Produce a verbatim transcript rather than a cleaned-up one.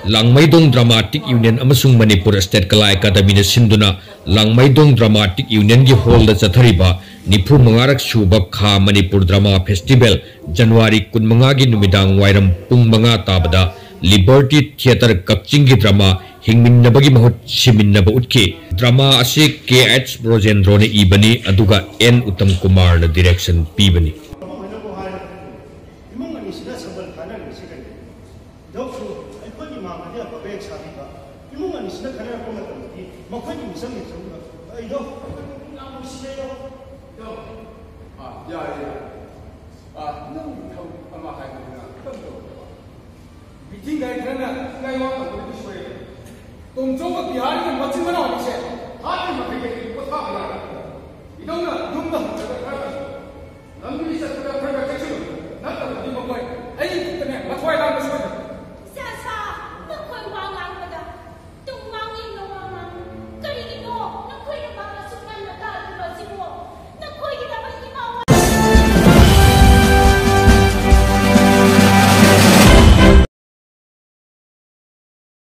Langmaidong Dramatic Union amasung Manipur State Kala Academy na sinduna Langmaidong Dramatic Union gi hall da chathariba nifu mangarak suba kha Manipur Drama Festival January kunmanga gi numidang wairam pung manga tabada Liberty Theatre Kakching gi drama Hingminnabagi Mahut Siminnaba utki drama ase K H Brojendro ne ibani aduga N Uttam Kumar na direction pibani Meeting guy karena guy orang tu disway. Tunggu biar kita macam mana ni sih?